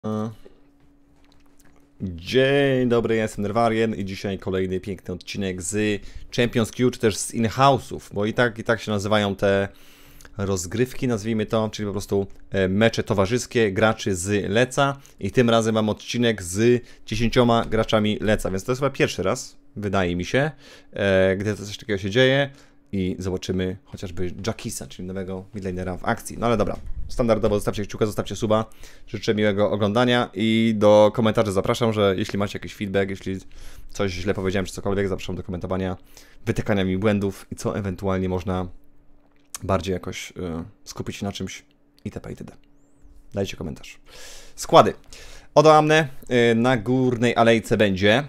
Dzień dobry, ja jestem Nerwarien i dzisiaj kolejny piękny odcinek z Champions Q, czy też z in-house'ów, bo i tak się nazywają te rozgrywki, nazwijmy to, czyli po prostu mecze towarzyskie graczy z Leca i tym razem mam odcinek z 10 graczami Leca, więc to jest chyba pierwszy raz, wydaje mi się, gdy coś takiego się dzieje i zobaczymy chociażby Jackisa, czyli nowego midlanera w akcji. No ale dobra, standardowo zostawcie kciuka, zostawcie suba, życzę miłego oglądania i do komentarzy zapraszam, że jeśli macie jakiś feedback, jeśli coś źle powiedziałem czy cokolwiek, zapraszam do komentowania, wytykania mi błędów i co ewentualnie można bardziej jakoś skupić się na czymś itp. itd. Dajcie komentarz. Składy. Odo Amne na górnej alejce będzie.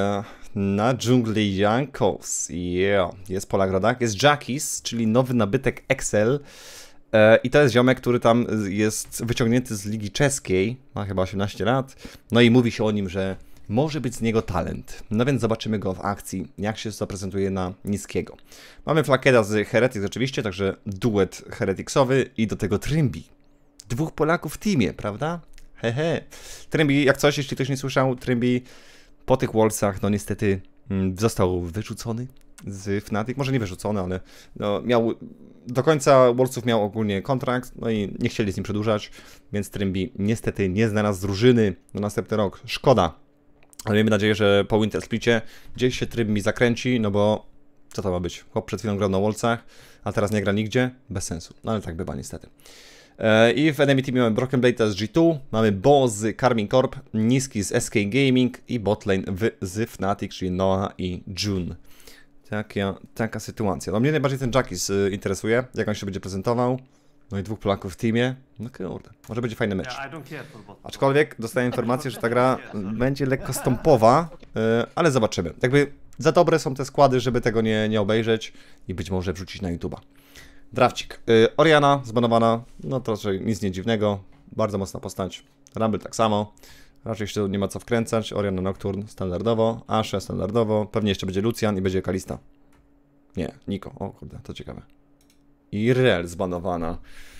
Na dżungli Jankos. Jest Polagrodak. Jest Jackis, czyli nowy nabytek Excel. I to jest ziomek, który tam jest wyciągnięty z ligi czeskiej. Ma chyba 18 lat. No i mówi się o nim, że może być z niego talent. No więc zobaczymy go w akcji, jak się zaprezentuje na niskiego. Mamy Flakeda z Heretics oczywiście, także duet hereticsowy i do tego Trymbi. Dwóch Polaków w teamie, prawda? Hehe. Trymbi, jak coś, jeśli ktoś nie słyszał, Trymbi po tych Worldsach, no niestety został wyrzucony z Fnatic. Może nie wyrzucony, ale no, miał do końca Worldsów miał ogólnie kontrakt, no i nie chcieli z nim przedłużać, więc Trymbi niestety nie znalazł drużyny na następny rok. Szkoda. Ale miejmy nadzieję, że po Winter Splicie gdzieś się Trymbi zakręci, no bo co to ma być? Chłop przed chwilą grał na Worldsach, a teraz nie gra nigdzie? Bez sensu. No ale tak bywa niestety. I w enemy teamie mamy Broken Blade z G2, mamy Bo z Karming Corp, Niski z SK Gaming i botlane z Fnatic, czyli Noah i June. Taka sytuacja. No mnie najbardziej ten Jackis interesuje, jak on się będzie prezentował. No i dwóch Polaków w teamie. No kurde, może będzie fajny mecz. Aczkolwiek dostaję informację, że ta gra będzie lekko stompowa, ale zobaczymy. Jakby za dobre są te składy, żeby tego nie obejrzeć i być może wrzucić na YouTube'a. Drafcik. Orianna zbanowana, no to raczej nic nie dziwnego, bardzo mocna postać. Rumble tak samo, raczej jeszcze nie ma co wkręcać. Orianna Nocturne standardowo, Ashe standardowo, pewnie jeszcze będzie Lucian i będzie Kalista. Nie, Niko, o kurde, to ciekawe. I Rel zbanowana.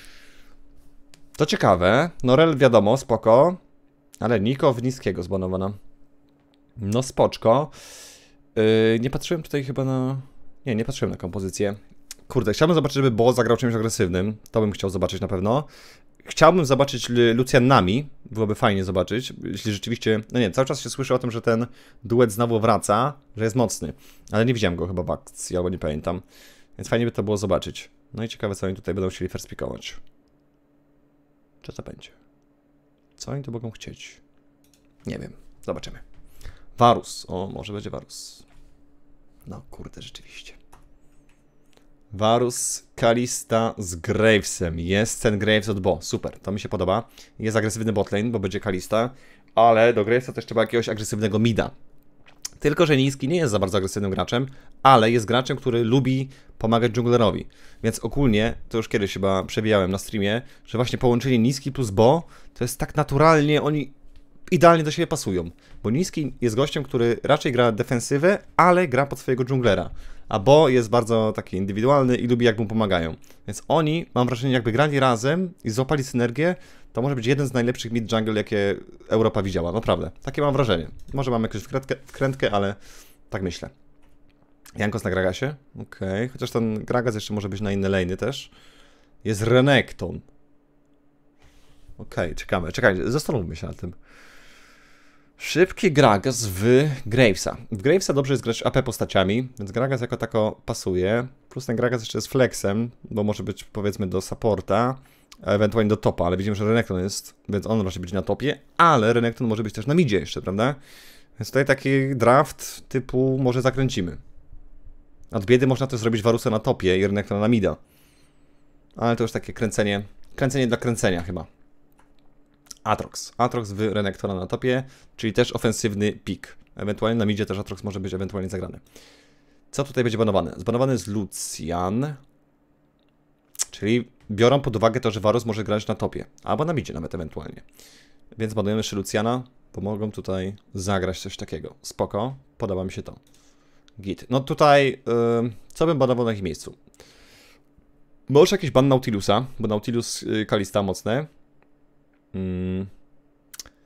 To ciekawe, no Rel wiadomo, spoko, ale Niko w niskiego zbanowana. No spoczko. Nie patrzyłem tutaj chyba na... Nie patrzyłem na kompozycję. Kurde, chciałbym zobaczyć, żeby Bo zagrał czymś agresywnym. To bym chciał zobaczyć na pewno. Chciałbym zobaczyć Lucianami. Byłoby fajnie zobaczyć. Jeśli rzeczywiście... No nie, cały czas się słyszy o tym, że ten duet znowu wraca, że jest mocny. Ale nie widziałem go chyba w akcji, albo nie pamiętam. Więc fajnie by to było zobaczyć. No i ciekawe, co oni tutaj będą chcieli first pickować. Co to będzie? Co oni tu mogą chcieć? Nie wiem. Zobaczymy. Varus. O, może będzie Varus. No kurde, rzeczywiście. Varus, Kalista z Gravesem. Jest ten Graves od Bo. Super, to mi się podoba. Jest agresywny botlane, bo będzie Kalista, ale do Gravesa też trzeba jakiegoś agresywnego mida. Tylko że Niski nie jest za bardzo agresywnym graczem, ale jest graczem, który lubi pomagać dżunglerowi. Więc ogólnie, to już kiedyś chyba przewijałem na streamie, że właśnie połączenie Niski plus Bo to jest tak naturalnie, oni idealnie do siebie pasują. Bo Niski jest gościem, który raczej gra defensywę, ale gra pod swojego dżunglera. A Bo jest bardzo taki indywidualny i lubi, jak mu pomagają. Więc oni, mam wrażenie, jakby grali razem i złapali synergię, to może być jeden z najlepszych mid-jungle, jakie Europa widziała. Naprawdę. Takie mam wrażenie. Może mam jakąś wkrętkę, ale tak myślę. Jankos na Gragasie? Okej. Chociaż ten Gragas jeszcze może być na inne lane'y też. Jest Renekton. Okej, czekamy. Czekajcie, zastanówmy się nad tym. Szybki Gragas w Gravesa. W Gravesa dobrze jest grać AP postaciami, więc Gragas jako tako pasuje. Plus ten Gragas jeszcze jest flexem, bo może być powiedzmy do supporta, a ewentualnie do topa, ale widzimy, że Renekton jest, więc on raczej być na topie, ale Renekton może być też na midzie jeszcze, prawda? Więc tutaj taki draft typu może zakręcimy. Od biedy można też zrobić Varusa na topie i Renektona na mida. Ale to już takie kręcenie dla kręcenia chyba. Aatrox w Renektona na topie, czyli też ofensywny pick. Ewentualnie na midzie też Aatrox może być ewentualnie zagrany. Co tutaj będzie banowane? Zbanowany jest Lucian. Czyli biorą pod uwagę to, że Varus może grać na topie. Albo na midzie nawet ewentualnie. Więc banujemy jeszcze Luciana. Pomogą tutaj zagrać coś takiego. Spoko. Podoba mi się to. Git. No tutaj, co bym banował na ich miejscu? Może jakiś ban Nautilusa, bo Nautilus, Kalista mocne.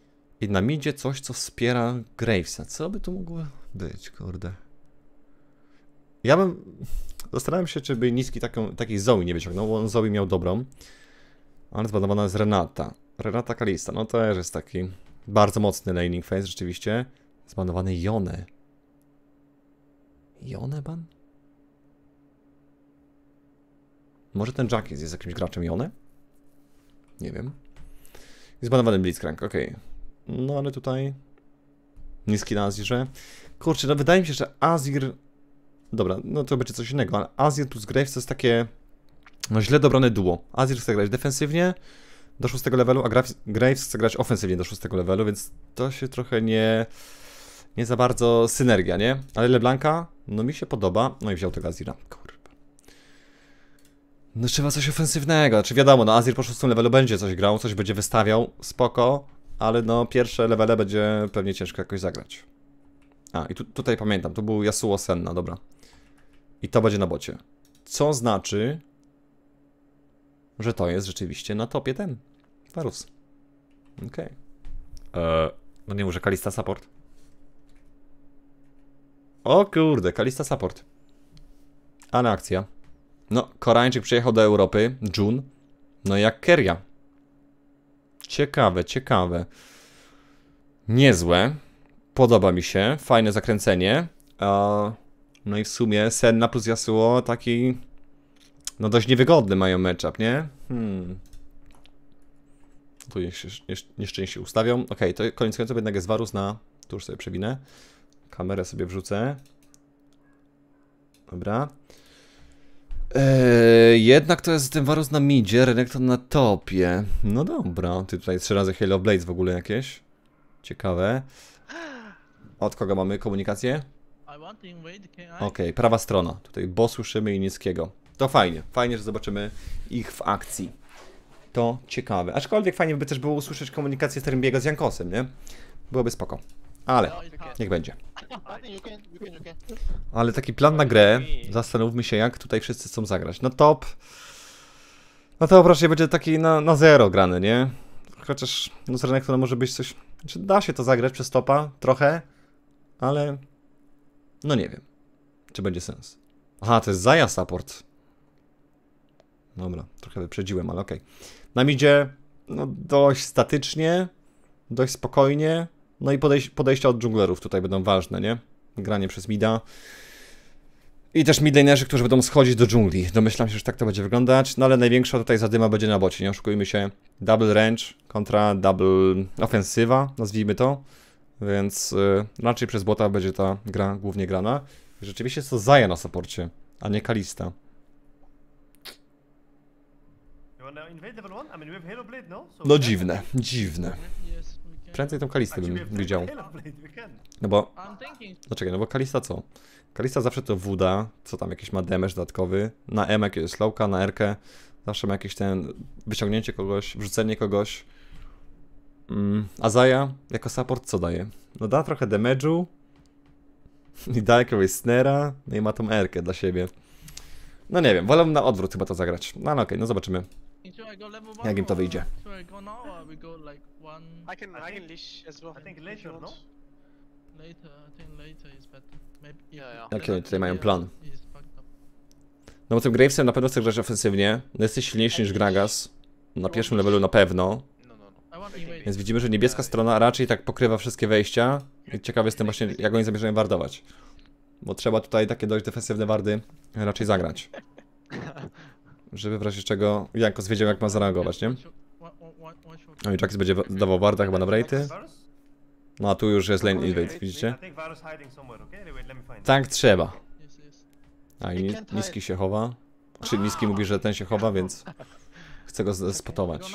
I na midzie coś, co wspiera Gravesa. Co by tu mogło być, kurde? Ja bym... Zastanawiam się, czy by niski takiej Zoe nie wyciągnął, bo on Zoe miał dobrą. Ale zbanowana jest Renata. Renata Kalista, no to też jest taki bardzo mocny laning phase, rzeczywiście. Zbanowany Yone. Yone ban? Może ten Jackis jest jakimś graczem Yone? Nie wiem. Zbanowany Blitzcrank, okej. No ale tutaj... Niski na Azirze. Kurczę, no wydaje mi się, że Azir... Dobra, no to będzie coś innego, ale Azir plus Graves to jest takie... No źle dobrane duo. Azir chce grać defensywnie do 6 levelu, a Graves chce grać ofensywnie do 6 levelu, więc to się trochę nie za bardzo synergia, nie? Ale LeBlanca, no mi się podoba. No i wziął tego Azira. Kurwa. No trzeba coś ofensywnego. Znaczy wiadomo, no Azir po 6 levelu będzie coś grał, coś będzie wystawiał, spoko, ale no pierwsze levele będzie pewnie ciężko jakoś zagrać. A, i tutaj pamiętam, to był Yasuo Senna, dobra. I to będzie na bocie. Co znaczy... że to jest rzeczywiście na topie ten Varus. Okej. No nie może Kalista support. O kurde, Kalista support. Ale akcja. No, Koreańczyk przyjechał do Europy, Jun. No jak Keria. Ciekawe, ciekawe. Niezłe. Podoba mi się. Fajne zakręcenie. No i w sumie Senna plus Yasuo taki... No dość niewygodny mają matchup, nie? Tu nieszczęście ustawią. Okej, to koniec końców jednak jest Varus na... Tu już sobie przewinę. Kamerę sobie wrzucę. Dobra. Jednak to jest ten Varus na midzie, Renekton na topie. No dobra, ty tutaj 3 razy Halo Blades w ogóle jakieś. Ciekawe. Od kogo mamy komunikację? Okej, prawa strona. Tutaj bo słyszymy i niskiego. To fajnie. Fajnie, że zobaczymy ich w akcji. To ciekawe. Aczkolwiek fajnie by też było usłyszeć komunikację Trimbiego z Jankosem, nie? Byłoby spoko. Ale niech będzie. Ale taki plan na grę, zastanówmy się, jak tutaj wszyscy chcą zagrać. No top. No to raczej będzie taki na zero grany, nie? Chociaż no z Renekton może być coś... Znaczy, da się to zagrać przez topa, trochę, ale... No nie wiem, czy będzie sens. Aha, to jest Zaya support. Dobra, trochę wyprzedziłem, ale okej. Na midzie, no dość statycznie, dość spokojnie. No i podejścia od dżunglerów tutaj będą ważne, nie? Granie przez mida. I też midlanerzy, którzy będą schodzić do dżungli. Domyślam się, że tak to będzie wyglądać. No ale największa tutaj zadyma będzie na bocie, nie oszukujmy się. Double range kontra double ofensywa, nazwijmy to. Więc raczej przez bota będzie ta gra głównie grana. I rzeczywiście jest to Zaya na supporcie, a nie Kalista. No dziwne, dziwne. Prędzej tą Kalistę bym widział. No bo... No czekaj, no bo Kalista co? Kalista zawsze to Wuda, co tam jakiś ma damage dodatkowy. Na M jakiegoś slowka, na R-kę. Zawsze ma jakieś ten... wyciągnięcie kogoś, wrzucenie kogoś. A Zaya jako support co daje? No da trochę damage'u. I da jakiegoś snera. No i ma tą R-kę dla siebie. No nie wiem, wolę na odwrót chyba to zagrać. No ale okej, no zobaczymy. Jak im to wyjdzie. Jaki oni tutaj mają plan? No bo tym Gravesem na pewno chcę grać ofensywnie. No jesteś silniejszy niż Gragas. Na pierwszym levelu na pewno. Więc widzimy, że niebieska strona raczej tak pokrywa wszystkie wejścia. I ciekawy jestem właśnie, jak oni zamierzają wardować. Bo trzeba tutaj takie dość defensywne wardy raczej zagrać. Żeby w razie czego Jankos wiedział, jak ma zareagować, nie? No i Jackis będzie dawał warda chyba na brejty. No a tu już jest lane invade, widzicie? Tak trzeba. A i niski się chowa. Czy niski mówi, że ten się chowa, więc chcę go spotować.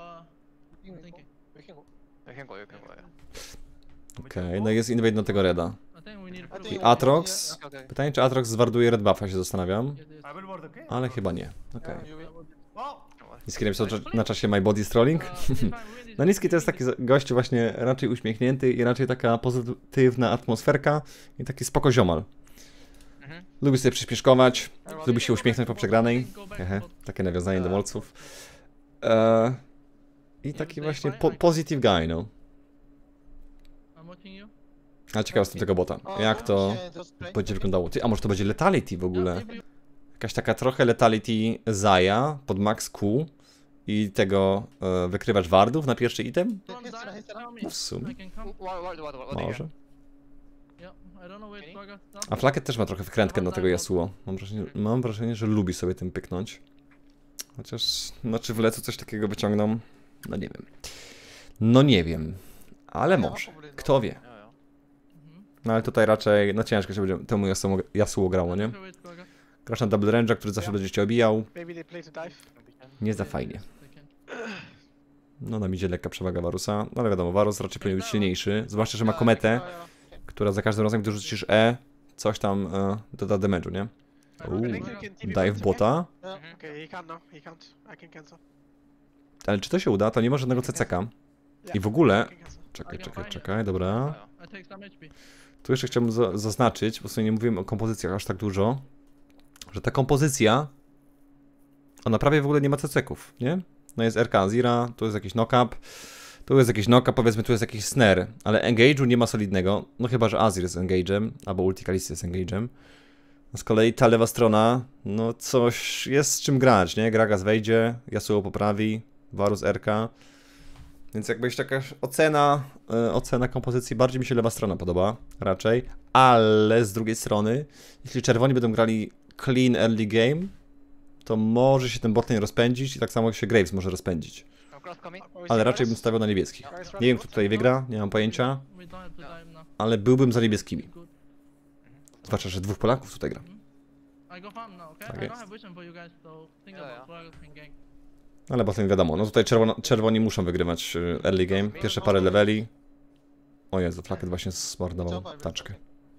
Okej, no jest invade na tego reda. I Aatrox. Pytanie, czy Aatrox zwarduje red buffa, się zastanawiam. Ale chyba nie. Okej. Niski napisał na czasie My Body Strolling. No Niski to jest taki gość właśnie raczej uśmiechnięty i raczej taka pozytywna atmosferka i taki spoko ziomal. Lubi sobie przyśpieszkować, lubi się uśmiechnąć po przegranej. Hehe, takie nawiązanie do molców. I taki właśnie positive guy, no. Ale ciekawe jestem tego bota. Jak to będzie wyglądało? Ty, a może to będzie letality w ogóle? Jakaś taka trochę letality Zaya pod max Q i tego wykrywacz wardów na pierwszy item? No w sumie. Może. A Flaket też ma trochę wkrętkę na tego Yasuo. Mam wrażenie, że lubi sobie tym pyknąć. Chociaż, no czy w lecu coś takiego wyciągną? No nie wiem. No nie wiem. Ale może. Kto wie. No ale tutaj raczej, no ciężko się będzie temu Yasuo grało, nie? Grasz na double range'a, który zawsze będzie cię obijał. Nie za fajnie. No nam idzie lekka przewaga Varusa, no ale wiadomo, Varus raczej powinien być silniejszy. Zwłaszcza, że ma kometę, która za każdym razem, gdy rzucisz E, coś tam doda damage'u, nie? Dive bota. Ale czy to się uda? To nie ma żadnego CCK. I w ogóle... Czekaj, dobra. Tu jeszcze chciałbym zaznaczyć, bo sobie nie mówiłem o kompozycjach aż tak dużo, że ta kompozycja, ona prawie w ogóle nie ma CC-ków, nie? No jest RK Azira, tu jest jakiś knock-up, tu jest jakiś knock-up, powiedzmy tu jest jakiś snare, ale engage'u nie ma solidnego, no chyba, że Azir jest engage'em, albo Ulti Kalista jest engage'em. Z kolei ta lewa strona, no coś jest z czym grać, nie? Gragas wejdzie, Yasuo poprawi, Varus RK. Więc jakbyś taka ocena kompozycji, bardziej mi się lewa strona podoba, raczej. Ale z drugiej strony, jeśli czerwoni będą grali clean early game, to może się ten botlane rozpędzić i tak samo się Graves może rozpędzić. Ale raczej bym stawiał na niebieskich. Nie wiem, kto tutaj wygra, nie mam pojęcia, ale byłbym za niebieskimi. Zwłaszcza, że dwóch Polaków tutaj gra. Tak jest. Ale botlane wiadomo, no tutaj czerwoni muszą wygrywać early game, pierwsze parę leveli. O Jezu, Flaket właśnie zmarnował taczkę.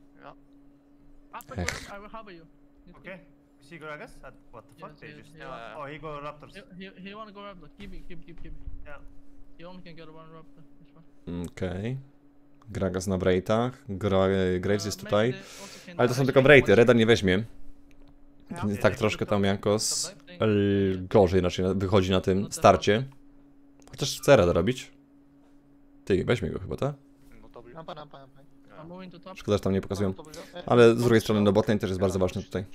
Ech. See Gragas? What the fuck? They just... Oh, he go Raptors. He wanna go Raptor. Keep it. Yeah. He only can get one Raptor. It's fine. Okej. Gragas na Wraithach, Graves jest tutaj. Ale to są tylko Wraithy, Reda nie weźmie. Tak troszkę tam Jankos gorzej raczej wychodzi na tym starcie. Chociaż chce Reda robić. Ty, weźmie go chyba, tak? I'm moving to top. Szkoda, że tam nie pokazują. Ale z drugiej strony no botlane też jest bardzo ważny tutaj.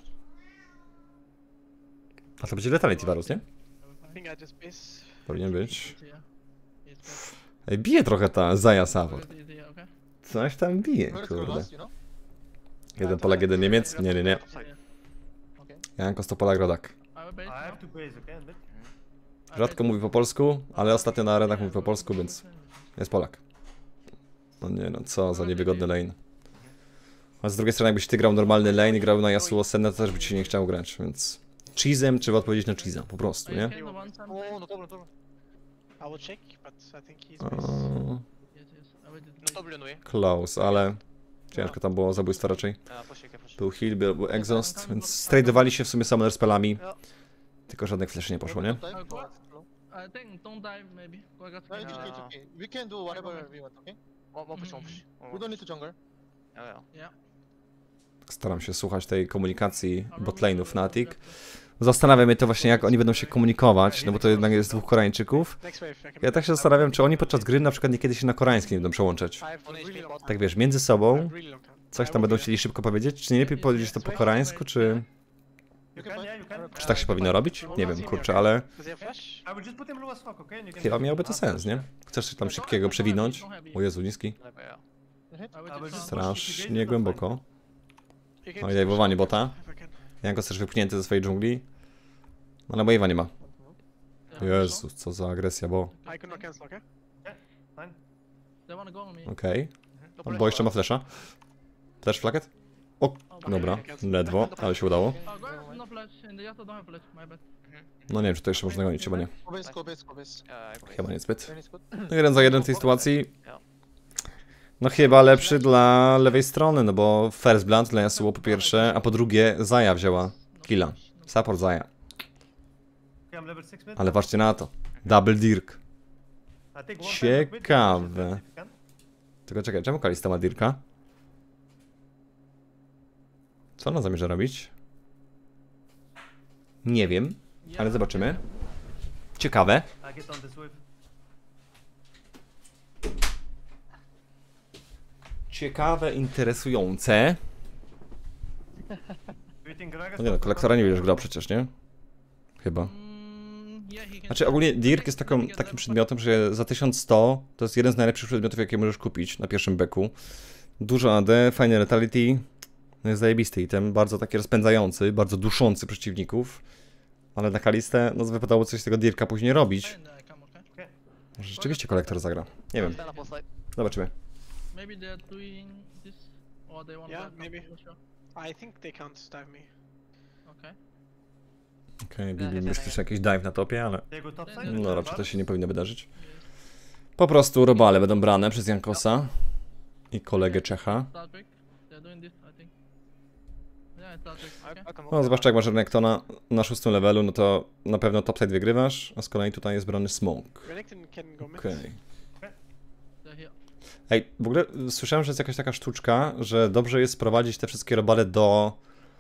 A to będzie letality Varus, nie? Powinien być. Ej, bije trochę ta Zaya Support. Coś tam bije, kurde. Jeden Polak, jeden Niemiec? Nie. Jankos to Polak rodak. I have to base, okay? Rzadko mówi po polsku, ale ostatnio na arenach mówi po polsku, więc jest Polak. No nie no, co za niewygodny lane. A z drugiej strony jakbyś ty grał normalny lane i grał na Yasuo Senna, to też by ci się nie chciał grać, więc... Cheese'em trzeba odpowiedzieć na cheese'a, po prostu, nie? Close, ale ciężko tam było zabójstwo raczej. Był heal, był exhaust, więc stradowali się w sumie summoner spellami. Tylko żadnych flash nie poszło, nie? I think don't dive maybe. We can do whatever we want, okay? One push. We don't need to jungle. Yeah. Staram się słuchać tej komunikacji botlane'ów Fnatic. Zastanawia mnie to właśnie, jak oni będą się komunikować, no bo to jednak jest dwóch Koreańczyków. Ja tak się zastanawiam, czy oni podczas gry na przykład niekiedy się na koreański nie będą przełączać. Tak wiesz, między sobą coś tam będą chcieli szybko powiedzieć, czy nie lepiej powiedzieć to po koreańsku, czy tak się powinno robić? Nie wiem, kurczę, ale chyba miałoby to sens, nie? Chcesz tam szybkiego przewinąć? O Jezu, niski. Strasznie głęboko. No i dajwowanie bota. Jankos też wypchnięty ze swojej dżungli. No ale wave'a nie ma. Jezus, co za agresja, bo... Okej. Bo jeszcze ma flesza. Flash Flaket? O, dobra, ledwo, ale się udało. No nie wiem, czy to jeszcze można gonić, chyba nie. Chyba niezbyt. No 1 za 1 w tej sytuacji. No chyba lepszy dla lewej strony, no bo first blood dla Yasuo po pierwsze, a po drugie Zaya wzięła killa. Support Zaya. Ale patrzcie na to. Double Dirk. Ciekawe. Tylko czekaj, czemu Kalista ma Dirka? Co ona zamierza robić? Nie wiem, ale zobaczymy. Ciekawe. ciekawe, interesujące. Do you think Gragas No nie no, kolektora nie będziesz grał przecież, nie? Chyba. Znaczy ogólnie Dirk jest takim przedmiotem, że za 1100 to jest jeden z najlepszych przedmiotów, jakie możesz kupić na pierwszym beku. Dużo AD, fajny letality, no jest zajebisty item, bardzo taki rozpędzający, bardzo duszący przeciwników. Ale na Kalistę, no wypadało coś z tego Dirka później robić. Może rzeczywiście kolektor zagra, nie wiem. Zobaczymy. Maybe they're doing this, or they want Yeah, to. maybe. I think they can't dive me. Okay. Okej, Bibi myśli, że jakiś dive na topie, ale They go top side? no raczej to się nie powinno wydarzyć. Po prostu robale będą brane przez Jankosa i kolegę Czecha. Star Trek. They're doing this, I think. Yeah, Star Trek. Okay. No zwłaszcza jak masz Renektona na 6 levelu, no to na pewno topside wygrywasz, a z kolei tutaj jest brany Smoke. Renekton can go mid. Okej. They're here. Ej, w ogóle słyszałem, że jest jakaś taka sztuczka, że dobrze jest sprowadzić te wszystkie robale do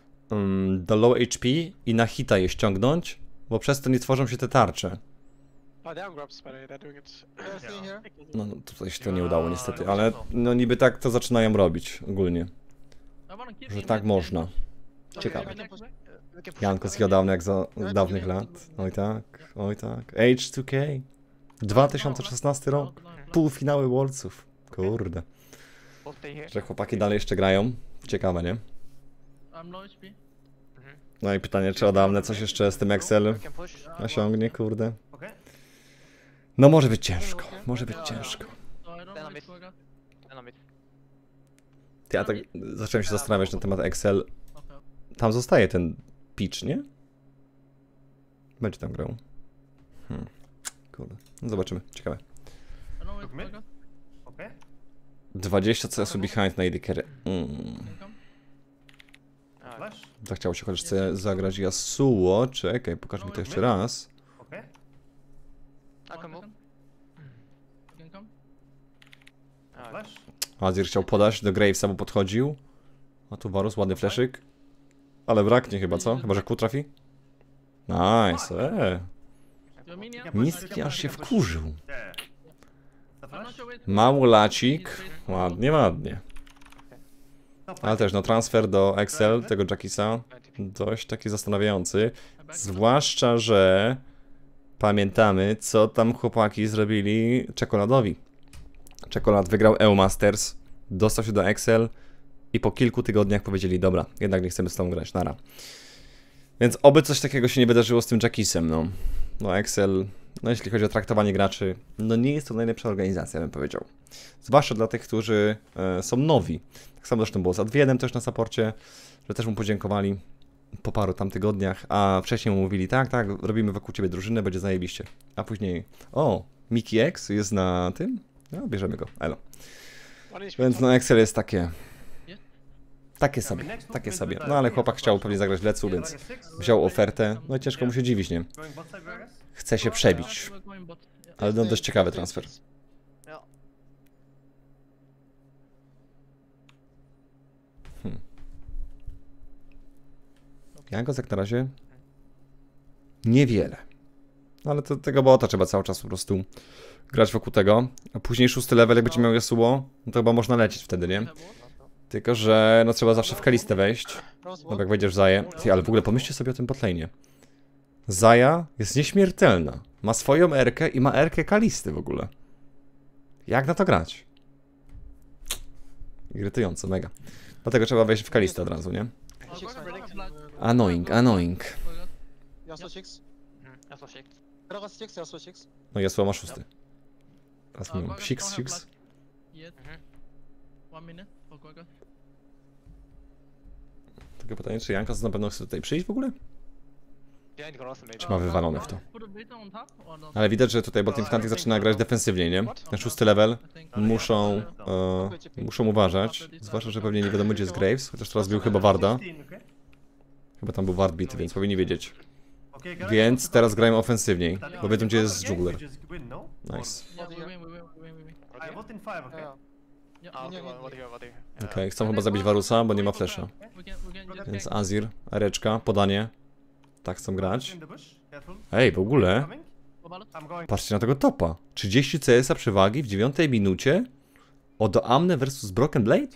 low HP i na hita je ściągnąć, bo przez to nie tworzą się te tarcze. Oh, they are grabs, by the way, they're doing it. Yeah. Here. No tutaj się to nie udało niestety, ale no niby tak to zaczynają robić ogólnie, I wanna keep że in tak that można. game. Ciekawe. We can push Jankos jadawny jak za dawnych lat. Oj tak, oj tak. H2K. 2016 rok. Półfinały Worldsów. Kurde. We'll stay here. Że chłopaki dalej jeszcze grają. Ciekawe, nie? I'm low HP. No i pytanie, czy Adamne coś jeszcze z tym Excel We can push. osiągnie, kurde. Okay. No może być ciężko, może być ciężko. So I don't know if Koga. And I'm mid. Ja tak zacząłem się zastanawiać na temat Excel. Okay. Tam zostaje ten pitch, nie? Będzie tam grał. Kurde. No zobaczymy, ciekawe. I don't know if Mid? Koga. Okay. 20 CS behind na AD carry. Can come. Flash. Zachciało się chociaż chce zagrać Yasuo. Czekaj, pokaż mi to jeszcze raz. Okay. I can move. You can come. Flash. Azir chciał podać do Gravesa, bo podchodził. A tu Varus, ładny fleszyk. Ale braknie chyba, co? Chyba, że Q trafi? Nice, Your minion. Niski aż się wkurzył. Yeah. The I'm not flash. sure where. Małolacik. Ładnie, ładnie. Top Ale też no transfer do Excel tego Jackisa dość taki zastanawiający. Zwłaszcza, że pamiętamy, co tam chłopaki zrobili Czekoladowi. Czekolad wygrał EU Masters, dostał się do Excel i po kilku tygodniach powiedzieli, dobra, jednak nie chcemy z tą grać, nara. Więc oby coś takiego się nie wydarzyło z tym Jackisem, no. No Excel, no jeśli chodzi o traktowanie graczy, no nie jest to najlepsza organizacja, bym powiedział. Zwłaszcza dla tych, którzy są nowi. Tak samo zresztą było z Adwiedem też na saporcie, że też mu podziękowali po paru tam tygodniach, a wcześniej mu mówili, tak, robimy wokół ciebie drużynę, będzie zajebiście. A później, o, Mickey X jest na tym? No, bierzemy go, elo. Więc no Excel jest takie sobie. No ale chłopak chciał pewnie zagrać Lecu, więc wziął ofertę. No i ciężko mu się dziwić, nie? Going bot side, Gragas. Chce się przebić. We're going bot. Yeah. Ale no dość ciekawy transfer. Yeah. Jankos jak na razie niewiele. Ale tego bota trzeba cały czas po prostu grać wokół tego. A później 6 level jak będzie miał Yasuo, no to chyba można lecieć wtedy, nie? Tylko, że no trzeba zawsze w Kalistę wejść. No jak wejdziesz w Zaję. Ty, ale w ogóle pomyślcie sobie o tym botlane. Zaja jest nieśmiertelna. Ma swoją Erkę i ma Erkę Kalisty w ogóle. Jak na to grać? Irytująco, mega. Dlatego trzeba wejść w Kalistę od razu, nie? Annoying. Yasuo 6. Yasuo 6. Gragas 6, Yasuo 6. No Yasuo ma 6. Teraz mówią 6. Yet. 1 minute for Koga. Tylko pytanie, czy Jankos na pewno chce tutaj przyjść w ogóle? Behind Gragas maybe. Czy ma wywalone w to? Put a bit on top or not? Ale widać, że tutaj Botlane Fnatic zaczyna grać defensywnie, nie? Na 6 level I think. muszą uważać. Zwłaszcza, że pewnie nie wiadomo gdzie jest Graves, chociaż teraz był chyba Warda. 16, okay? Chyba tam był Ward bity, więc powinni wiedzieć. Okay, Gragas, Więc teraz grają ofensywniej, bo wiedzą gdzie jest Game, dżungler. we just win, no? Nice. Yeah, we win. I vote in 5, okay? Yeah. Ah, okay, what here? Okej, chcą chyba zabić Varusa, bo nie ma flasha. We can just Więc gank. Azir, Areczka, podanie. Tak chcą grać. In the bush, careful. Ej, w ogóle, Coming? Go ballot. I'm going. patrzcie na tego topa. 30 CS-a przewagi w 9 minucie. Odoamne versus Broken Blade?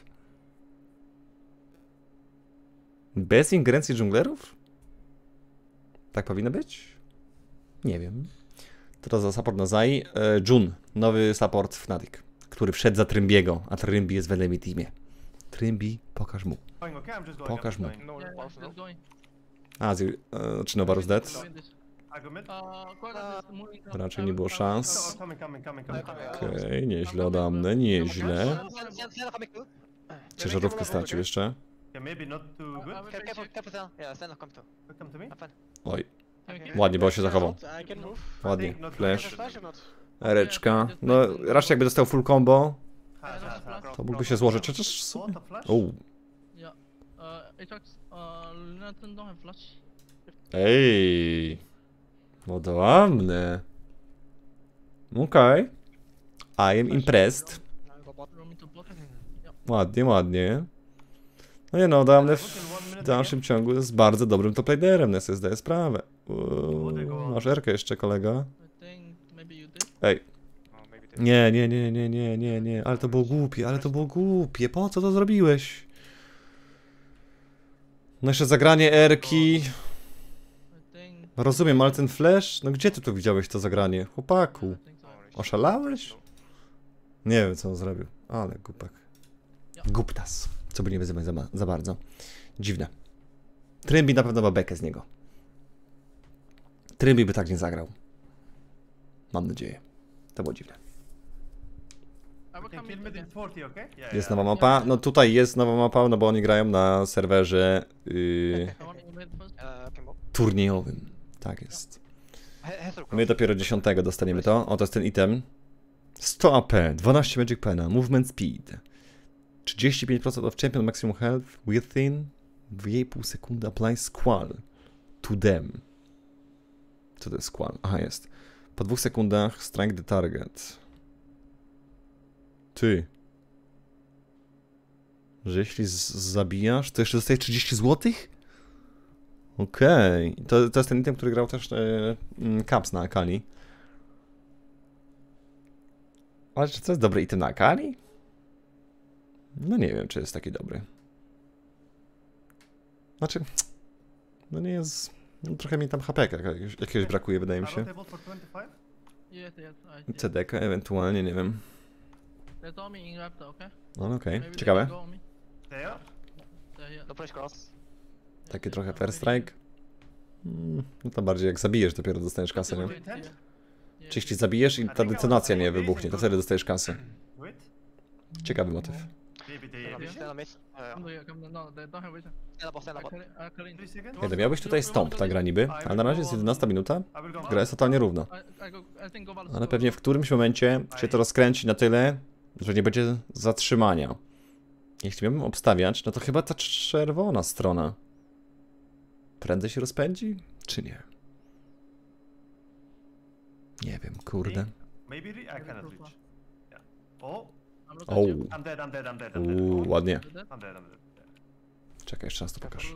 Bez ingerencji dżunglerów? Tak powinno być? Nie wiem. Teraz za support na Zai. Jun, nowy support Fnatic, który wszedł za Trymbiego, a Trymbi jest w enemy teamie. Trymbi, pokaż mu. Pokaż mu. Azir, czy no Varus dead? Raczej nie było szans. Okej, nieźle Odoamne, nieźle. Ciężarówkę stracił jeszcze. Oj, ładnie, bo się zachował. Ładnie, flash. Reczka. No, raczej jakby dostał full combo, to mógłby się złożyć. Chociaż... Ej, Odoamne. Okej. I am impressed. Ładnie, ładnie. No nie no, Odoamne w dalszym ciągu jest bardzo dobrym topladerem, ja sobie zdaję sprawę. Masz Erkę jeszcze, kolega. Ej. Nie, ale to było głupie, po co to zrobiłeś? No jeszcze zagranie Erki. Rozumiem, ale ten flash? No gdzie ty tu widziałeś to zagranie? Chłopaku. Oszalałeś? Nie wiem co on zrobił, ale głupek. Guptas. Co by nie wyzywać za bardzo. Dziwne. Trymbi na pewno ma bekę z niego. Trymbi by tak nie zagrał. Mam nadzieję. To było dziwne. Jest nowa mapa? No tutaj jest nowa mapa, no bo oni grają na serwerze turniejowym. Tak jest. My dopiero 10 dostaniemy to. O, to jest ten item. 100 AP, 12 Magic Pena, Movement Speed. 35% of champion maximum health within 2,5 sekundy apply squall to them. Co to jest squall? Aha, jest. Po 2 sekundach strike the target. Ty. Że jeśli zabijasz, to jeszcze dostaje 30 zł? Okej. To jest ten item, który grał też Caps na Akali. Ale czy to jest dobry item na Akali? No nie wiem, czy jest taki dobry. Znaczy, no nie jest... No trochę mi tam HP jakiegoś brakuje, wydaje mi się. CDK ewentualnie, nie wiem. No okej, ciekawe. Takie trochę fair strike. No to bardziej jak zabijesz, dopiero dostaniesz kasę, nie? Czy jeśli zabijesz i ta detonacja nie wybuchnie, to wtedy dostajesz kasę. Ciekawy motyw. Kiedy miałbyś tutaj stąd, ta gra niby, ale na razie jest 11 minuta, gra jest totalnie równa. Ale pewnie w którymś momencie się to rozkręci na tyle, że nie będzie zatrzymania. Jeśli miałbym obstawiać, no to chyba ta czerwona strona prędzej się rozpędzi, czy nie? Nie wiem, kurde. O, ładnie. Czekaj, jeszcze raz to pokaż.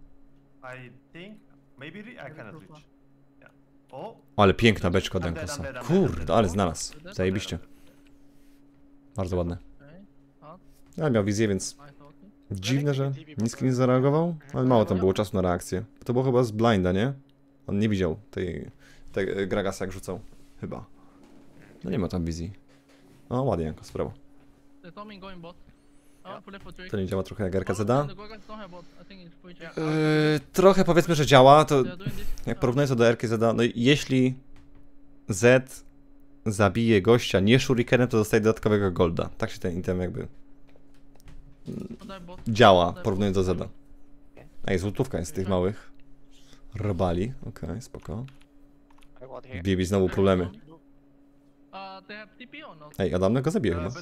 Ale piękna beczka od Jankosa. Kurde, ale znalazł. Zajebiście. Bardzo ładne. Ja miał wizję, więc dziwne, że niski nie zareagował, ale mało tam było czasu na reakcję. To było chyba z blinda, nie? On nie widział tej Gragasa jak rzucał. Chyba. No nie ma tam wizji. O, ładnie Jankos, brawo. To nie działa trochę jak RKZA? Trochę powiedzmy, że działa, to jak porównuję to do RKZA, no jeśli Z zabije gościa nie shurikenem, to dostaje dodatkowego golda. Tak się ten item jakby działa, porównując do Zeda. Ej, złotówka jest z tych małych robali, okej, spoko. Bibi znowu problemy. Ej, Adamne go zabije chyba.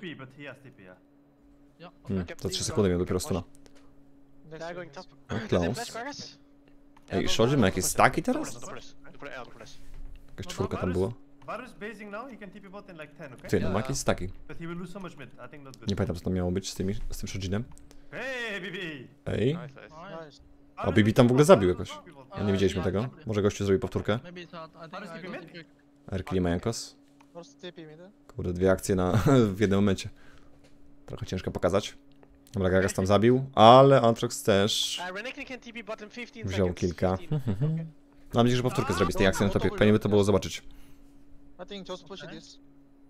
To 3 sekundy miał dopiero stuna. Clowns. Ej, Shoji ma jakieś staki teraz? Jakaś czwórka tam była. Ty, no ma jakieś staki. Nie pamiętam co to miało być z tym Shojinem. Ej. O, Bibi tam w ogóle zabił jakoś. No, nie widzieliśmy tego. Może gościu zrobił powtórkę. Erki nie ma Jankos. Kurde, 2 akcje w jednym momencie. Trochę ciężko pokazać. Dobra, Gragas tam zabił, ale Aatrox też wziął kilka. Mam nadzieję, że powtórkę zrobi z tej akcji na topie. Fajnie by to było zobaczyć. I think just push this.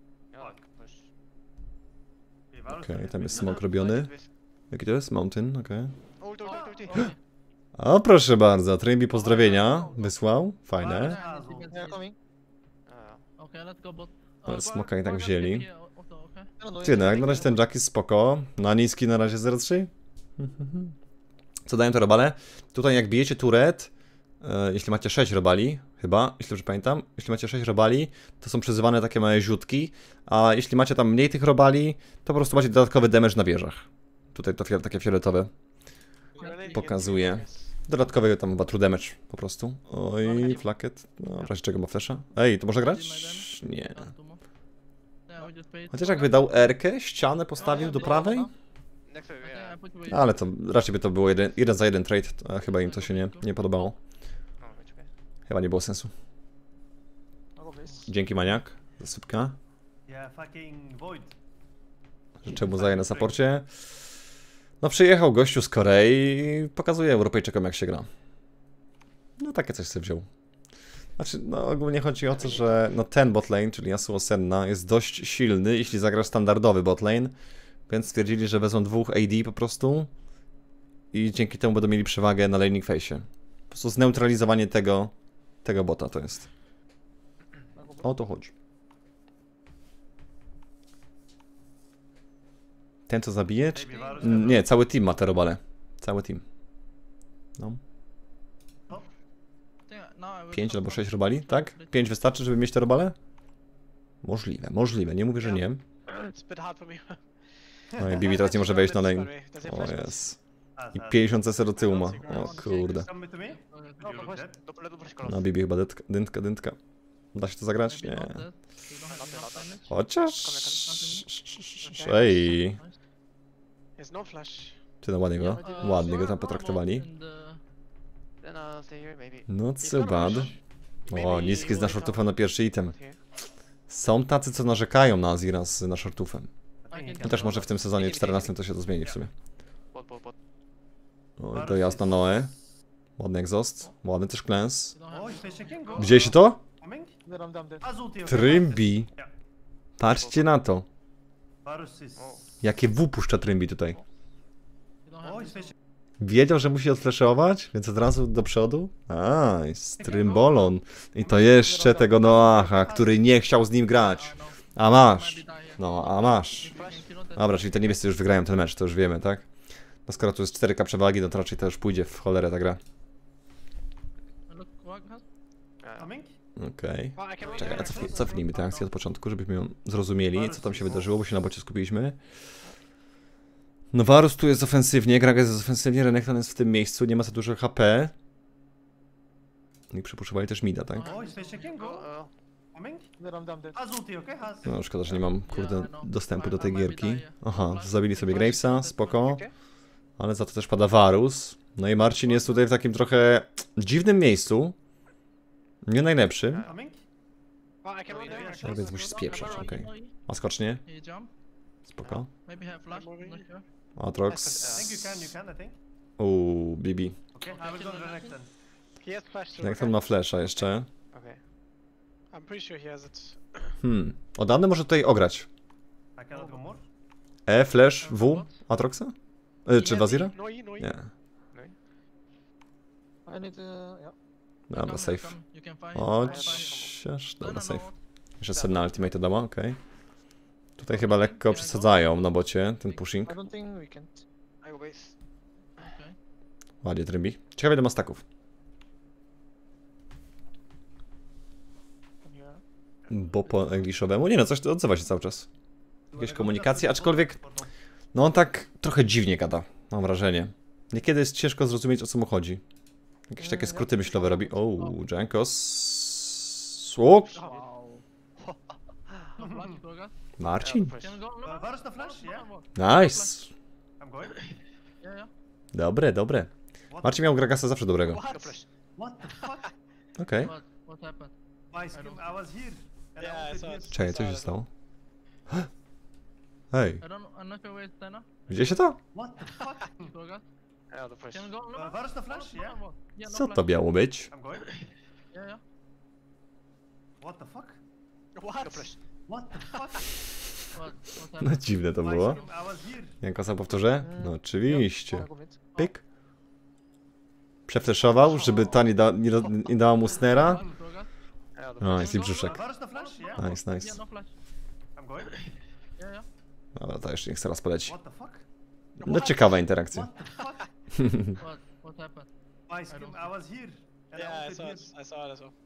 Okej, tam jest smok robiony. Jaki to jest? Mountain, okej. Ult. O, proszę bardzo, Trimby pozdrowienia wysłał. Fajne. Yeah, coming. Okay, let's go bot. Ale smoka i tak wzięli. No, Ty, no jak na razie ten Jack jest spoko. Na niski na razie 0,3. Co dają te robale? Tutaj jak bijecie turret, jeśli macie 6 robali, chyba, jeśli dobrze pamiętam, jeśli macie 6 robali, to są przyzywane takie małe rzutki, a jeśli macie tam mniej tych robali, to po prostu macie dodatkowy damage na wieżach. Tutaj to takie fioletowe pokazuje. Dodatkowy tam chyba true damage po prostu. Oj, flaket. No, w razie czego ma flasha. Ej, to może grać? Nie. Chociaż jakby dał R-kę, ścianę postawił do prawej? Ale to raczej by to było jeden za jeden trade, a chyba im to się nie podobało. Chyba nie było sensu. Dzięki Maniak za subka. Życzę mu zaje na saporcie. No przyjechał gościu z Korei i pokazuje Europejczykom jak się gra. No takie coś sobie wziął. Znaczy, no ogólnie chodzi o to, że no ten botlane, czyli Yasuo Senna, jest dość silny, jeśli zagrasz standardowy botlane. Więc stwierdzili, że wezmą 2 AD po prostu i dzięki temu będą mieli przewagę na laning face'ie. Po prostu zneutralizowanie tego bota to jest. O to chodzi. Ten co zabije? Czy... Nie, cały team ma te robale. Cały team. No. 5 albo 6 robali, tak? 5 wystarczy, żeby mieć te robale? Możliwe, nie mówię, że nie. No i Bibi teraz nie może wejść na lane. O jest. I 50 CS do tyłu ma. O kurde. No Bibi chyba dyntka. Da się to zagrać? Nie. Chociaż... Ej. Ty no ładnie go tam potraktowali. No so bad. O, niski z shortufem na pierwszy item. Są tacy, co narzekają na Azira na shortufem. No też może w tym sezonie 14 to się to zmieni w sumie. O, to jasna Noe. Ładny exhaust. Ładny też cleanse. Widzieliście to? Trimby. Patrzcie na to. Jakie W puszcza Trimby tutaj. Wiedział, że musi odflashować, więc od razu do przodu. Nice. Trymbolon. I to jeszcze tego Noaha, który nie chciał z nim grać. A masz. No, a masz. Dobra, czyli te niebiescy już wygrają ten mecz, to już wiemy, tak? No skoro tu jest 4K przewagi, no to raczej to już pójdzie w cholerę ta gra. Okej. Czekaj, a cofnijmy tę akcję od początku, żebyśmy ją zrozumieli, co tam się wydarzyło, bo się na bocie skupiliśmy. No Varus tu jest ofensywnie, Gragas jest ofensywnie, Renekton jest w tym miejscu, nie ma za dużo HP. I przypuszczowali też mida, tak? No szkoda, że nie mam, kurde, dostępu do tej gierki. Aha, zabili sobie Gravesa, spoko. Ale za to też pada Varus. No i Marcin jest tutaj w takim trochę dziwnym miejscu. Nie najlepszym. No więc musi spieprzać, okej. Ma skocznie? Spoko. Aatrox. Bibi. Renekton ma flasha jeszcze. Odamny może tutaj ograć. Flash, W, Aatroxa? Czy Wazira? Nie. Dobra, safe. Chociaż, dobra, safe. Jeszcze Senna ultimate dała, okej. Tutaj chyba lekko przesadzają na bocie, ten pushing. Ładnie Trimby. Ciekawe ile ma stacków. Bo po angiszowemu? Nie no, coś odzywa się cały czas. Jakieś komunikacje, aczkolwiek... No on tak trochę dziwnie gada, mam wrażenie. Niekiedy jest ciężko zrozumieć, o co mu chodzi. Jakieś takie skróty myślowe robi. O, Jankos. O! Marcin. Nice. Dobre. Marcin miał Gragasa zawsze dobrego. Okej. Czekaj, co się stało? Hej, I'm not sure where it's there now. widzieliście to? What the fuck? Go, guys. Yeah, the push. Can we go? Where's the flash? Yeah. Yeah, no Co flash. to miało być? I'm going. Yeah, yeah. What the fuck? What? The push. What the fuck? What's No happening? dziwne to było. I was here. Janko, sam powtórzę? No oczywiście. Wanna go mid? Pyk. Przefleszował, żeby ta nie dała mu snera. Go, guys. Yeah, the No, push. jest i brzuszek. Where's the flash? Yeah. Nice, nice. Yeah, no flash. I'm going. Yeah, yeah. Dobra, to jeszcze niech teraz poleci. What the fuck? No ciekawa interakcja. What the fuck? What happened? My skin, I was here. And Yeah, I ulted saw here. it. I saw it as well.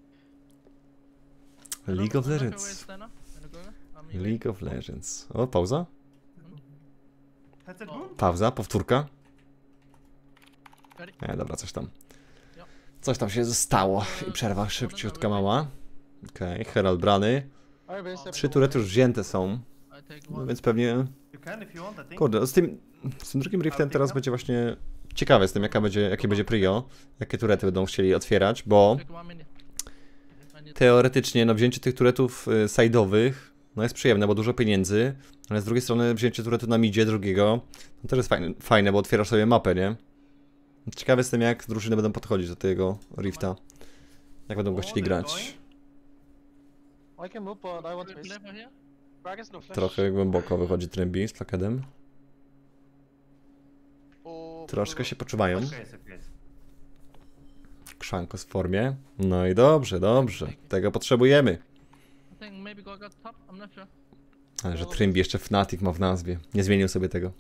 League of I'm not sure where Legends. it's there now. Can you go, guys? I'm in. League of Legends. O, pauza? That's it, boom. Pauza, powtórka. Ready? Nie, dobra, coś tam. Ja. Coś tam się stało i przerwa szybciutka mała. Okej, Herald brany. Alright, base. 3 turety już wzięte są, I take no one. więc pewnie... You can if you want, I think. Kurde, z tym drugim riftem teraz będzie właśnie... Ciekawe jestem, jakie będzie prio, jakie turety będą chcieli otwierać, bo Take 1 minute. I need teoretycznie no wzięcie tych turetów side'owych no jest przyjemne, bo dużo pieniędzy, ale z drugiej strony wzięcie turetu na midzie drugiego no też jest fajne, bo otwierasz sobie mapę, nie? Ciekawy jestem, jak drużyny będą podchodzić do tego rifta, jak będą go chcieli grać. I can move, but I want space. Level here. Gragas, no flash. Trochę głęboko wychodzi Trembi z Plakedem. Oh, Troszkę się poczuwają. Okay, it's okay. Krzanko w formie. No i dobrze, dobrze. Tego potrzebujemy. I think maybe go got top. I'm not sure. Ale że Trembi jeszcze Fnatic ma w nazwie. Nie zmienił sobie tego.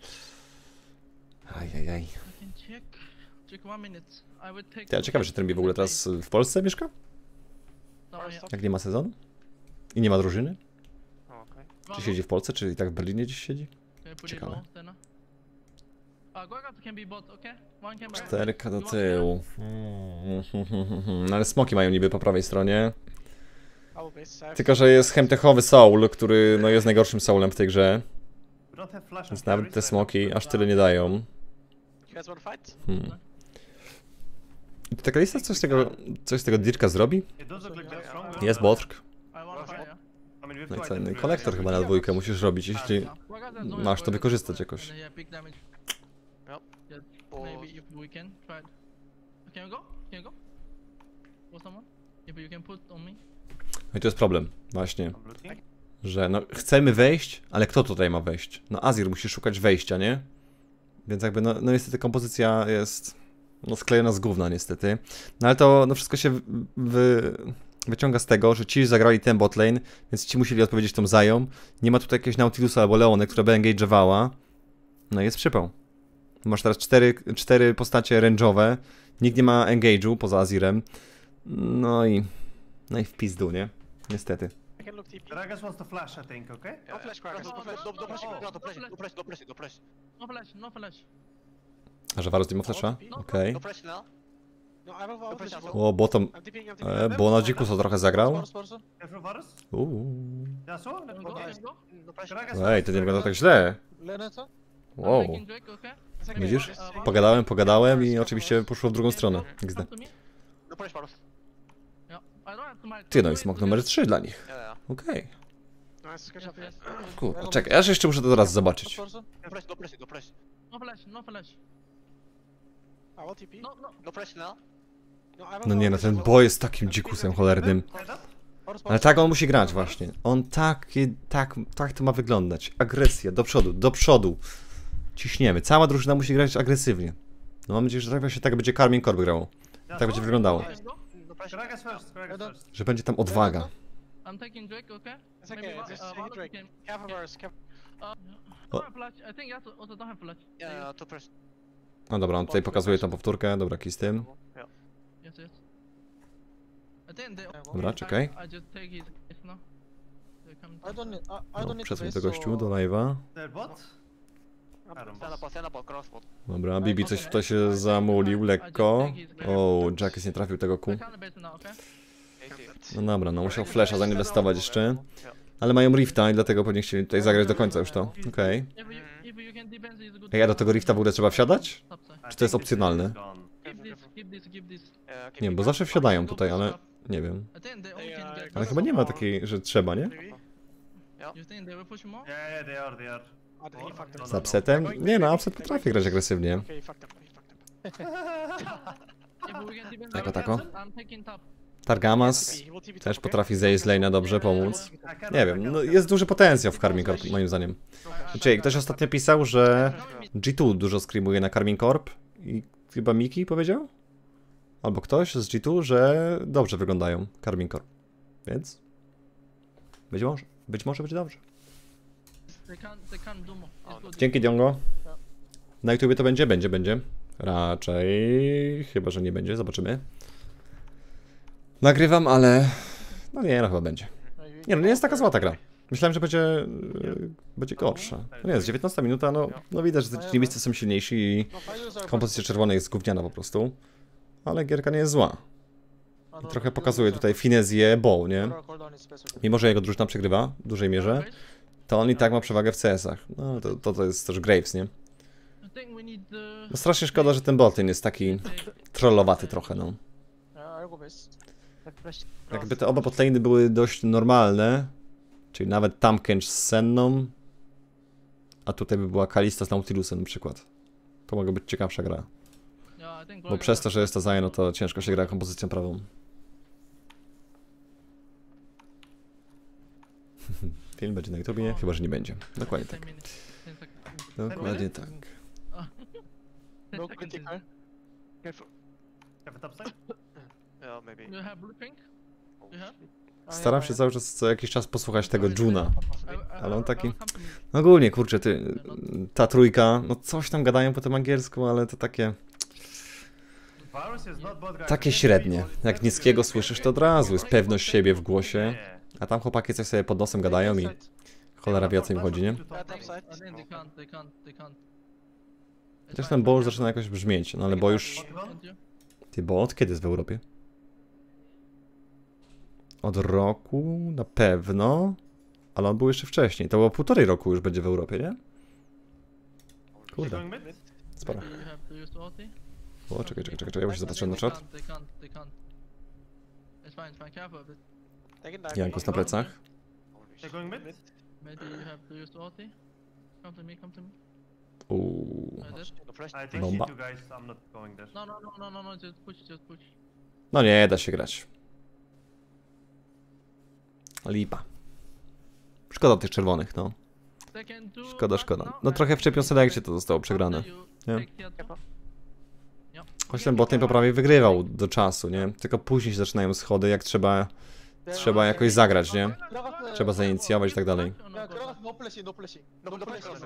Ajajaj. I can check. Check 1 minute. I would take. Ja ciekawe, że Trembi w ogóle teraz w Polsce mieszka? Down here. Jak nie ma sezonu? I nie ma drużyny? Oh, okay. Czy siedzi w Polsce, czy i tak w Berlinie gdzieś siedzi? Okay, put it Ciekawe. low, then. Go got can be bot, okay? One can back. 4K do tyłu. No ale smoki mają niby po prawej stronie. I will base. I have Tylko, że jest chemtechowy soul, który no jest najgorszym soulem w tej grze. We don't have flash. Więc on nawet carry, te so I smoki have to aż tyle nie dają. You guys want to fight? I taka lista coś z tego Dirka zrobi? It does look like they're strong. Jest Botrk. I wanna fire, yeah. I mean, we've No i tried co, it no i really kolektor well. chyba na dwójkę musisz robić, jeśli Go got that zone, masz go to got wykorzystać that. jakoś. And, yeah, big damage. Yep. Yeah, Or- maybe if we can try. Can you go? Can you go? Or someone? If you can put on me. No i to jest problem, właśnie, I'm looking. że no chcemy wejść, ale kto tutaj ma wejść? No Azir musi szukać wejścia, nie? Więc jakby no niestety kompozycja jest no sklejona z gówna niestety. No ale to no wszystko się wyciąga z tego, że ci zagrali ten botlane, więc ci musieli odpowiedzieć tą zają. Nie ma tutaj jakiegoś Nautilusa albo Leony, która by engage'owała. No i jest przypał. Masz teraz cztery postacie range'owe. Nikt nie ma engage'u poza Azirem. No i w pizdu, nie? Niestety. I can look TP. Gragas wants to flash, I think, okay? No flash, Gragas. No flash. No flash. No flash. No flash. No flash. No flash. No flash, no flash. A że Varus nie ma flasha? Okej. No flash now. No, I will flash as well. O, bottom. I'm TPing, I'm TPing. Bo na dzikusa trochę zagrał. Careful, Varus. Can Yeah, so? we go? Can we go? No flash. Gragas Ej, to nie wygląda tak źle. Lenata? Wow. I'm taking Drake, okay? Widzisz? Maybe, Pogadałem i oczywiście poszło w drugą stronę. XD. come to me. No flash, Varus. Yeah. I don't have to mark. Ty, no i smok numer 3 dla nich. Yeah. Okej. Nice, good Yes, job. yes. Kurwa, czekaj, aż jeszcze muszę to teraz zobaczyć. No flash, no flash, no flash. No flash, no flash. I will TP. No, no. No flash now. No nie, no ten boy jest takim dzikusem cholernym. Head up. Ale tak on musi grać właśnie. On tak to ma wyglądać. Agresja, do przodu. Ciśniemy. Cała drużyna musi grać agresywnie. No mam nadzieję, że tak będzie Karmin Corp grał. Yeah, Tak będzie so? wyglądało. Can go? No flash. Gragas first, Gragas first. Że będzie tam odwaga. I'm taking Drake, okay? It's okay, Maybe just Varus hit Drake. can- Careful, Varus. Careful. Don't have flash. I think you also don't have flash. Yeah, to flash. No dobra, on tutaj pokazuje tą powtórkę. Dobra, kij z tym. Yeah. Yes, yes. I think they. Dobra, czekaj. I just take his now. They come. I don't need. I No, don't need przesuń base, to gościu do so- live'a. They're bot. Stand up, crossbow. Dobra, Bibi coś tutaj się zamulił lekko. O, Jackis nie trafił tego I ku. can't base now, okay? No dobra, no musiał flasha zainwestować jeszcze. Ale mają rifta i dlatego pewnie chcieli tutaj zagrać do końca już to. Okej. If you can defense is good. Ej, a do tego rifta w ogóle trzeba wsiadać? Top side. Czy to jest opcjonalne? Keep this. Nie wiem, bo zawsze wsiadają tutaj, ale nie wiem. I think they only can get. Ale chyba nie ma takiej, że trzeba, nie? You think they will push more? Yeah, they are. He fucked up. Z upsetem? Nie no, upset potrafi grać agresywnie. Okay, he fucked up. Yeah, but we can defend Tako, the tako. top. I'm taking top. Targamas He will TP też top, potrafi zejść z lane'a dobrze, pomóc. Nie wiem, no jest duży potencjał w Karming Corp moim zdaniem. Znaczy, ktoś ostatnio pisał, że G2 dużo screamuje na Karming Corp i chyba Miki powiedział? Albo ktoś z G2, że dobrze wyglądają Karming Corp. Więc być może będzie dobrze. They can't do more. It's good. Dzięki Diongo. Na YouTubie to będzie. Raczej, chyba że nie będzie, zobaczymy. Nagrywam, ale no nie, no chyba będzie. Nie no, nie jest taka zła ta gra. Myślałem, że będzie gorsza. No nie, jest 19 minuta, no widać, że ci niebiescy są silniejsi i kompozycja czerwona jest gówniana po prostu. Ale gierka nie jest zła. Trochę pokazuje tutaj finezję Bow, nie? Mimo, że jego drużyna przegrywa w dużej mierze, to on i tak ma przewagę w CS-ach. No to jest też Graves, nie? I think we need the... No strasznie szkoda, że ten botlane jest taki trollowaty trochę, no. Jakby te oba botlane'y były dość normalne, czyli nawet Tankkench z Senną, a tutaj by była Kalista z Nautilusem na przykład. To mogła być ciekawsza gra. Yeah, I think Bo przez to, że jest to Zion, to ciężko się gra kompozycją prawą. Film będzie na YouTubie, chyba że nie będzie. Dokładnie tak. 10 minutes. 10 seconds. Dokładnie tak. 10 No seconds. critical. Careful. Have a top side? Yeah, maybe. You have blue pink? You have? Staram się cały czas co jakiś czas posłuchać tego Juna. Ale on taki... Come to me. No ogólnie, kurczę, ta trójka, no coś tam gadają po tym angielsku, ale to takie... Varus is not bot guy. Takie średnie. Jak niskiego słyszysz, to od razu jest pewność siebie w głosie. A tam chłopaki coś sobie pod nosem gadają i cholera wie o co im chodzi, nie? I think they can't. Chociaż ten Bo już zaczyna jakoś brzmieć, no ale Bo już... Ty, Bo od kiedy jest w Europie? Od roku na pewno, ale on był jeszcze wcześniej. To było 1,5 roku już będzie w Europie, nie? Kurde, sporo. You have to use the ulti? O, czekaj, ja muszę zobaczyć na czat. They can't. It's fine, careful of it. Jankos na plecach. They're going mid? Maybe you have to use the ulti? Come to me. Uuu. I think Bomba. you guys, I'm not going there. No, just push. No nie, da się grać. Lipa. Szkoda tych czerwonych, no. They can do Szkoda. that now, No trochę w Champions League to zostało after przegrane. you nie? take the other. Choć ten botlane poprawie wygrywał do czasu, nie? Tylko później się zaczynają schody, jak trzeba jakoś zagrać, nie? Trzeba zainicjować i tak dalej. No flashing, no flashing. No flashing.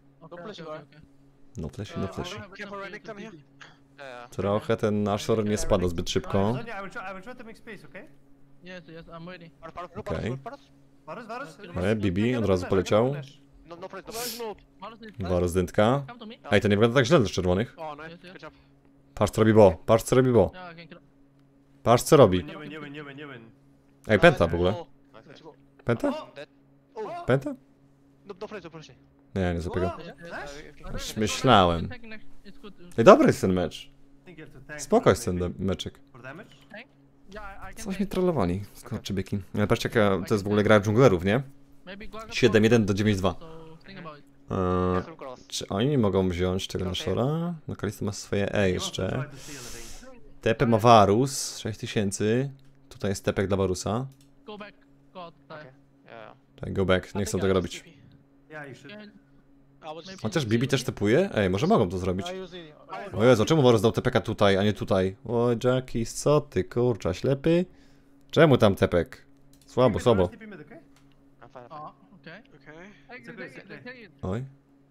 No flash. Careful, Renekton come here. Trochę ten Nashor nie spada zbyt szybko. Zonia, I will try to make space, okay? Yes, I'm waiting. Okej. Varus? Ale Bibi od razu poleciał. No flash, no. Varus is Dwa dętka. come to me. Ej, to nie wygląda tak źle dla czerwonych. Oh, nice. Yes. Good job. Patrz co robi Bo. Patrz co robi Bo. Yeah, I can kill. Patrz co robi. You win. Ej, penta w ogóle. Let's go. Penta? Oh, Penta? no flash, no flash. Nie, nie zabiegał. Yes. Myślałem. It's good. Ej, dobry jest ten mecz. think you have to tank Spoko jest maybe ten meczek. for damage. Yeah, I can Coś mnie tank. trollowali, skurczybyki. Ale patrzcie jaka to jest w ogóle gra dżunglerów, nie? Maybe Guaga 7-1 do 9-2. So think about it. Careful cross. Czy oni mogą wziąć tego Nashora? No Kalista ma swoje E jeszcze. TP ma Varus, 6000. Tutaj jest tepek dla Varusa. Go back. Go out. Okay. Yeah. Tak, go back, nie chcą tego robić. Yeah, you should. Yeah, I was Chociaż Bibi też tepuje? Ej, może mogą to zrobić. I use it. O Jezu, czemu Varus dał tepeka tutaj, a nie tutaj? O Jackie, co ty, kurcza, ślepy? Czemu tam tepek? Słabo. TP mid, okay? I'm fine. okay. Okay. Take it. Oj,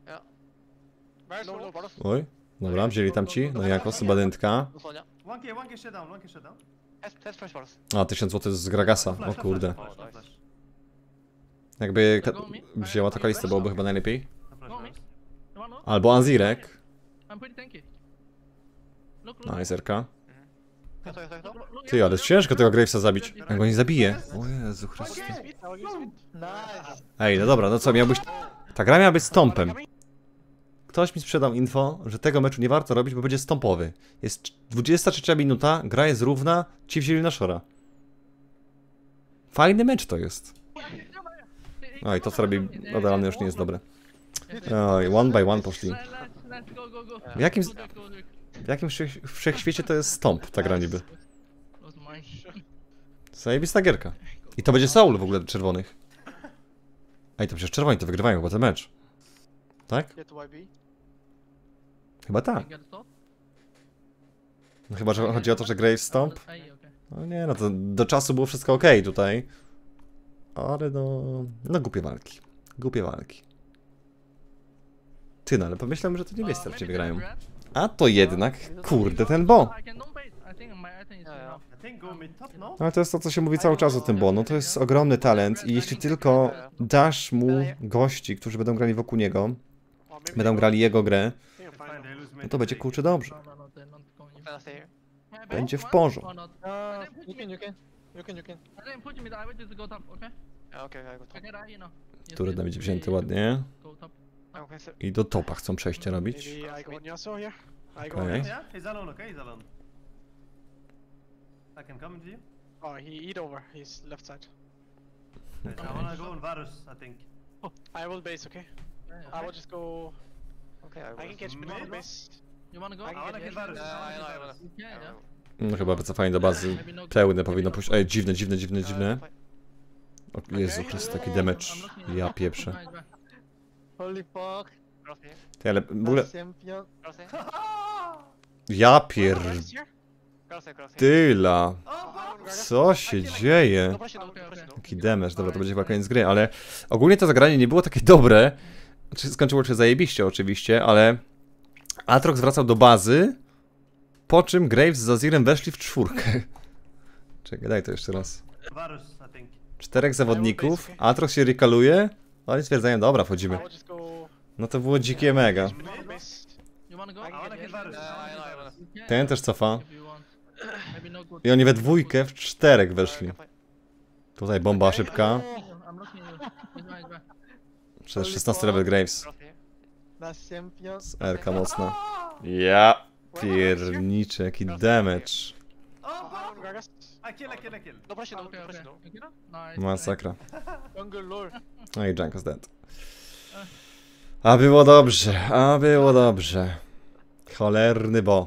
No, Varus. oj. Dobra, wzięli tam ci. No Jankos, badętka. No Sonia. 1k shut down. Test flash Varus. A, 1000 zł z Gragasa, o kurde. Flash, no flash. Jakby wzięła to Kalistę, byłoby chyba najlepiej. No flash, Go me. Varus. Come on, no. Albo Anzirek. I'm pretty tanky. Look. Nice, RK. Look, Ty, ale ciężko tego Gravesa zabić. Jak go nie zabije. O Jezu Chryste. Nice. Ej, no dobra, no co, miał być... Ta gra miała być stompem. Ktoś mi sprzedał info, że tego meczu nie warto robić, bo będzie stompowy. Jest 23 minuta, gra jest równa, ci wzięli Nashora. Fajny mecz to jest. Oj, to co robi Odalany już nie jest dobre. Oj, one by one poszli. Let's go, go, go. W jakim, Go, go, go. w jakim wszechświecie to jest Stomp, ta gra niby? Was mine. Zajebista gierka. I to będzie Soul w ogóle do czerwonych. Ej, to przecież czerwoni to wygrywają chyba ten mecz. Tak? Get to YB. Chyba tak. Get stop? No chyba, że chodzi o to, że Graves Stomp? Ej, okej. No nie, no to do czasu było wszystko ok tutaj. Ale no głupie walki. Głupie walki. Ty no, ale pomyślałem, że to niebiescy raczej wygrają. A to jednak, kurde, ten Bo. I think go mid top, no? Ale to jest to, co się mówi cały czas o tym Bo. No to jest ogromny talent i jeśli tylko dasz mu gości, którzy będą grali wokół niego, będą grali jego grę, no to będzie kurczę dobrze. Będzie w porządku. You can. Który będzie wzięty ładnie. I do topa chcą przejście robić. Okej. Yeah, he's alone, okay? He's alone. I can come to you. Oh, he eat over. He's left side. I wanna go on Varus, I think. I will base, okay? I will just go. Okay, I can catch mid on base. You wanna go? I wanna kill Varus. Yeah, yeah. No chyba wycofanie do bazy. Pełne powinno pójść. Ej, dziwne. O Jezu Chryste, taki damage. Ja pieprzę. Holy fuck. Ty, ale w ogóle... Champion. Ja pier... Tyla. Oh, Co się dzieje? Taki damage, dobra, to będzie chyba koniec gry, ale ogólnie to zagranie nie było takie dobre. Znaczy, skończyło się zajebiście oczywiście, ale Aatrox wracał do bazy, po czym Graves z Azirem weszli w czwórkę. Czekaj, daj to jeszcze raz. Varus, I think. 4 zawodników, Aatrox się rekaluje, oni stwierdzają, dobra, wchodzimy. No to było dzikie mega. You wanna go? I wanna kill Varus. Ten też cofa. If you want. Maybe no good. I oni we dwójkę w 4 weszli. Tutaj bomba szybka. I'm looking at you. He's right back. Przez 16 level Graves. Last champion. RK mocna. Ja pierniczę, jaki damage. Oh, I kill. No pressure, no Okay, okay. pressure, no. You get up? Nice. Masakra. Jungle lore. No i Junko's dead. A było dobrze. Cholerny Bo.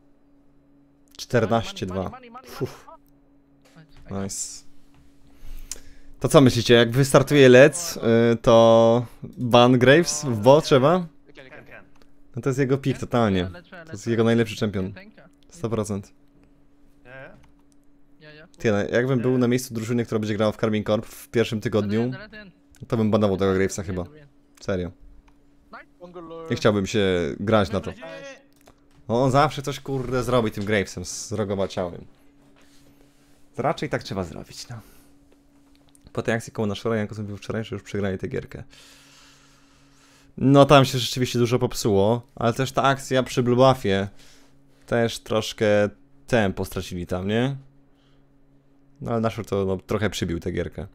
14-2. Fuh, nice. To co myślicie, jak wystartuje Lec, to ban Graves w Bo trzeba? Can. No to jest jego pick totalnie. To jest jego najlepszy czempion. 100%. Yeah. Ty, no, jakbym był na miejscu drużyny, która będzie grała w Karming Corp w pierwszym tygodniu, to bym banował tego Gravesa chyba. Serio. Jungle lore. Nie chciałbym się grać na to. No, on zawsze coś kurde zrobi tym Gravesem z rogowaciałym. Raczej tak trzeba zrobić, no. Po tej akcji koło naszora, Janko mówił wczoraj, że już przegrali tę gierkę. No tam się rzeczywiście dużo popsuło, ale też ta akcja przy Blue Buffie też troszkę tempo stracili tam, nie? No ale naszor to no, trochę przybił tę gierkę.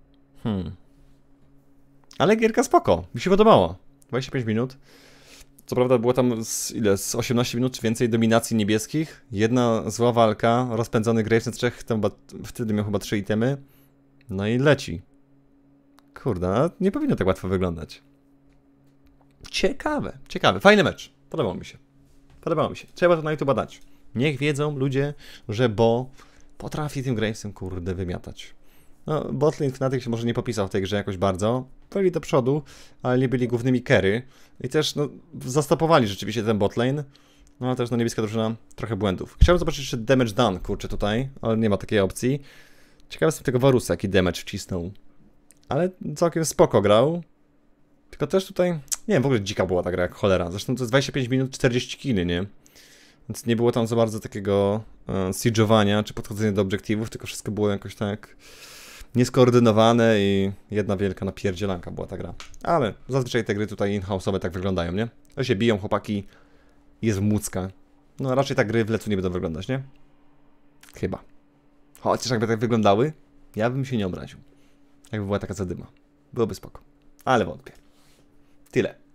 Ale gierka spoko, mi się podobała. 25 minut. Co prawda było tam z 18 minut więcej dominacji niebieskich. Jedna zła walka, rozpędzony Graves na 3, wtedy miał chyba 3 itemy. No i leci. Kurde, nie powinno tak łatwo wyglądać. Ciekawe. Fajny mecz. Podobał mi się. Trzeba to na YouTube dać. Niech wiedzą ludzie, że Bo potrafi tym Gravesem kurde wymiatać. No, botlane Fnatic się może nie popisał w tej grze jakoś bardzo. Byli do przodu, ale nie byli głównymi carry. I też no, zastopowali rzeczywiście ten botlane. No ale też no, niebieska drużyna trochę błędów. Chciałbym zobaczyć jeszcze damage done, kurczę tutaj, ale nie ma takiej opcji. Ciekawy jestem tego Varusa, jaki damage wcisnął. Ale całkiem spoko grał. Tylko też tutaj, nie wiem, w ogóle dzika była ta gra jak cholera. Zresztą to jest 25 minut, 40 killi, nie? Więc nie było tam za bardzo takiego siege'owania, czy podchodzenia do obiektywów, tylko wszystko było jakoś tak nieskoordynowane i jedna wielka napierdzielanka była ta gra. Ale zazwyczaj te gry tutaj in-house'owe tak wyglądają, nie? To się biją chłopaki, jest wmucka. No raczej tak gry w lecu nie będą wyglądać, nie? Chyba. Chociaż jakby tak wyglądały, ja bym się nie obraził. Jakby była taka zadyma. Byłoby spoko. Ale wątpię. Tyle.